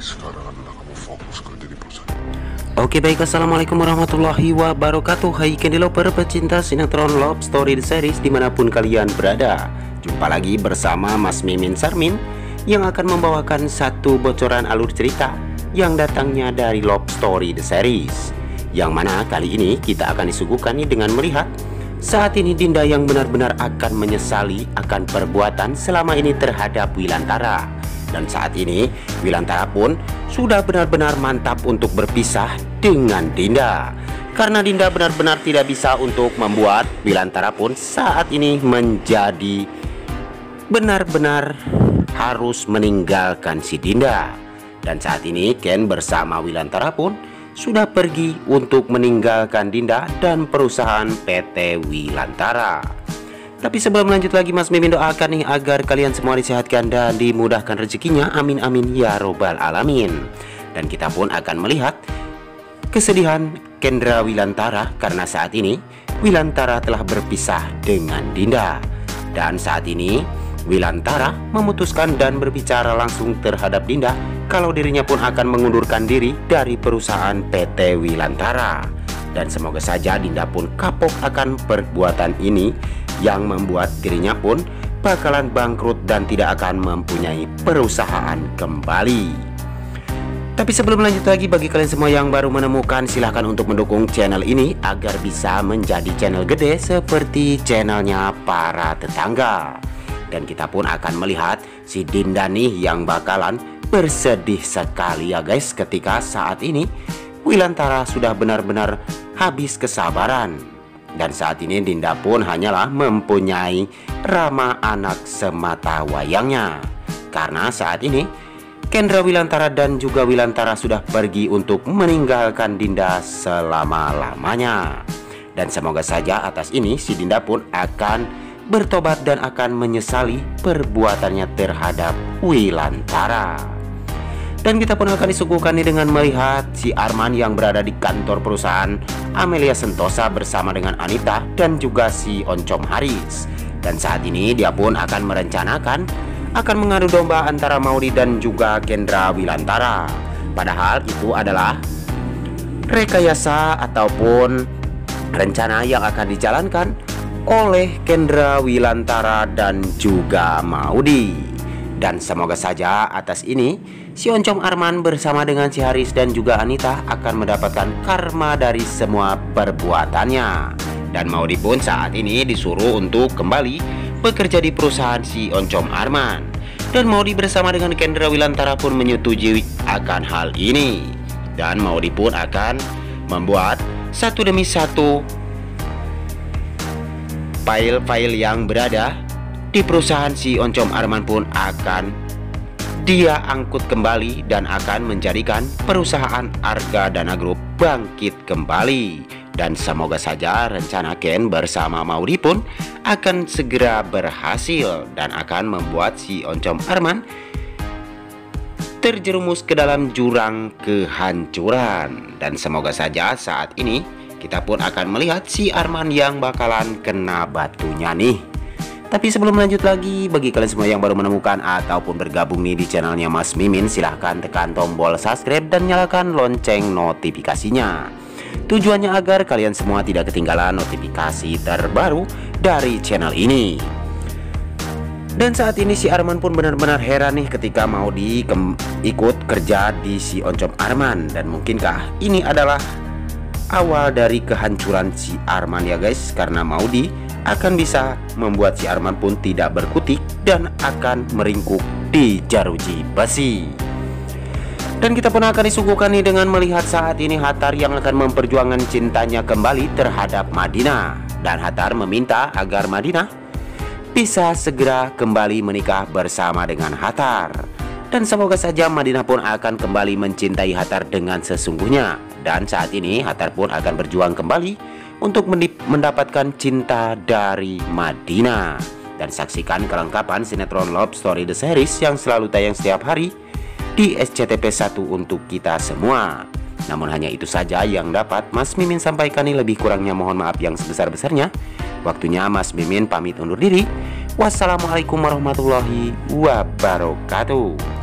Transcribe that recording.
sekarang adalah kamu fokus kerja di perusahaan. Oke baik, assalamualaikum warahmatullahi wabarakatuh. Hai Candy Lover, pecinta sinetron Love Story The Series dimanapun kalian berada. Jumpa lagi bersama Mas Mimin Sarmin yang akan membawakan satu bocoran alur cerita yang datangnya dari Love Story The Series, yang mana kali ini kita akan disuguhkan dengan melihat saat ini Dinda yang benar-benar akan menyesali akan perbuatan selama ini terhadap Wilantara. Dan saat ini Wilantara pun sudah benar-benar mantap untuk berpisah dengan Dinda, karena Dinda benar-benar tidak bisa untuk membuat Wilantara pun saat ini menjadi benar-benar harus meninggalkan si Dinda. Dan saat ini Ken bersama Wilantara pun sudah pergi untuk meninggalkan Dinda dan perusahaan PT Wilantara. Tapi sebelum lanjut lagi, Mas Mimin doakan nih agar kalian semua disehatkan dan dimudahkan rezekinya, amin amin ya robbal alamin. Dan kita pun akan melihat kesedihan Kendra Wilantara karena saat ini Wilantara telah berpisah dengan Dinda. Dan saat ini Wilantara memutuskan dan berbicara langsung terhadap Dinda kalau dirinya pun akan mengundurkan diri dari perusahaan PT Wilantara. Dan semoga saja Dinda pun kapok akan perbuatan ini yang membuat dirinya pun bakalan bangkrut dan tidak akan mempunyai perusahaan kembali. Tapi sebelum lanjut lagi, bagi kalian semua yang baru menemukan, silahkan untuk mendukung channel ini agar bisa menjadi channel gede seperti channelnya para tetangga. Dan kita pun akan melihat si Dinda nih yang bakalan bersedih sekali ya guys, ketika saat ini Wilantara sudah benar-benar habis kesabaran. Dan saat ini Dinda pun hanyalah mempunyai Rama anak semata wayangnya, karena saat ini Kendra Wilantara dan juga Wilantara sudah pergi untuk meninggalkan Dinda selama-lamanya. Dan semoga saja atas ini si Dinda pun akan bertobat dan akan menyesali perbuatannya terhadap Wilantara. Dan kita pun akan disuguhkan dengan melihat si Arman yang berada di kantor perusahaan Amelia Sentosa bersama dengan Anita dan juga si Oncom Haris. Dan saat ini dia pun akan merencanakan akan mengadu domba antara Maudy dan juga Kendra Wilantara. Padahal itu adalah rekayasa ataupun rencana yang akan dijalankan oleh Kendra Wilantara dan juga Maudy. Dan semoga saja atas ini si Oncom Arman bersama dengan si Haris dan juga Anita akan mendapatkan karma dari semua perbuatannya. Dan Maudy pun saat ini disuruh untuk kembali bekerja di perusahaan si Oncom Arman. Dan Maudy bersama dengan Kendra Wilantara pun menyetujui akan hal ini. Dan Maudy pun akan membuat satu demi satu file-file yang berada di perusahaan si Oncom Arman pun akan dia angkut kembali dan akan menjadikan perusahaan Arga Dana Group bangkit kembali. Dan semoga saja rencana Ken bersama Maudy pun akan segera berhasil dan akan membuat si Oncom Arman terjerumus ke dalam jurang kehancuran. Dan semoga saja saat ini kita pun akan melihat si Arman yang bakalan kena batunya nih. Tapi sebelum lanjut lagi, bagi kalian semua yang baru menemukan ataupun bergabung nih di channelnya Mas Mimin, silahkan tekan tombol subscribe dan nyalakan lonceng notifikasinya. Tujuannya agar kalian semua tidak ketinggalan notifikasi terbaru dari channel ini. Dan saat ini si Arman pun benar-benar heran nih ketika mau ikut kerja di si Oncom Arman. Dan mungkinkah ini adalah awal dari kehancuran si Arman ya guys, karena Maudy akan bisa membuat si Arman pun tidak berkutik dan akan meringkuk di jeruji besi. Dan kita pun akan disuguhkan nih dengan melihat saat ini Hattar yang akan memperjuangkan cintanya kembali terhadap Madinah. Dan Hattar meminta agar Madinah bisa segera kembali menikah bersama dengan Hattar. Dan semoga saja Madinah pun akan kembali mencintai Hattar dengan sesungguhnya. Dan saat ini Hattar pun akan berjuang kembali untuk mendapatkan cinta dari Madinah. Dan saksikan kelengkapan sinetron Love Story The Series yang selalu tayang setiap hari di SCTV1 untuk kita semua. Namun hanya itu saja yang dapat Mas Mimin sampaikan, ini lebih kurangnya mohon maaf yang sebesar-besarnya. Waktunya Mas Mimin pamit undur diri. Wassalamualaikum warahmatullahi wabarakatuh.